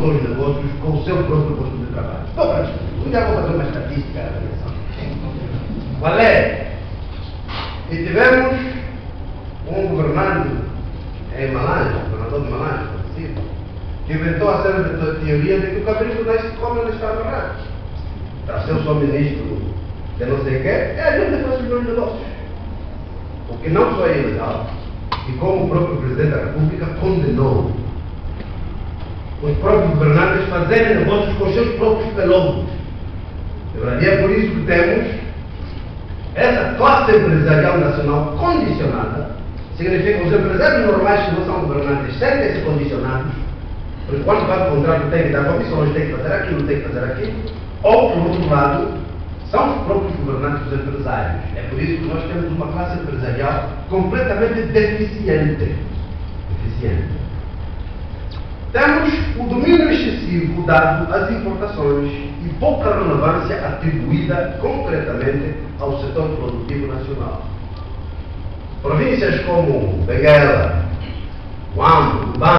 seus negócios com o seu próprio posto de trabalho. Estou para isto. Um dia vou fazer uma estatística. Qual é? E tivemos um governante em Malange, governador de Malange, que inventou a teoria de que o cabrito não se come na escala barraca. Para ser o seu ministro de não sei o que, é a gente que faz os meus negócios. O que não só é ilegal, e como o próprio Presidente da República condenou os próprios governantes fazerem negócios com os seus próprios pelongos. E é por isso que temos essa classe empresarial nacional condicionada. Significa que os empresários normais que não são governantes sentem-se condicionados, porque quando vai o contrato tem que dar comissões, tem que fazer aquilo, tem que fazer aquilo. Ou, por outro lado, são os próprios governantes os empresários. É por isso que nós temos uma classe empresarial completamente deficiente. Temos o domínio excessivo dado às importações e pouca relevância atribuída concretamente ao setor produtivo nacional. Províncias como Benguela, Huambo,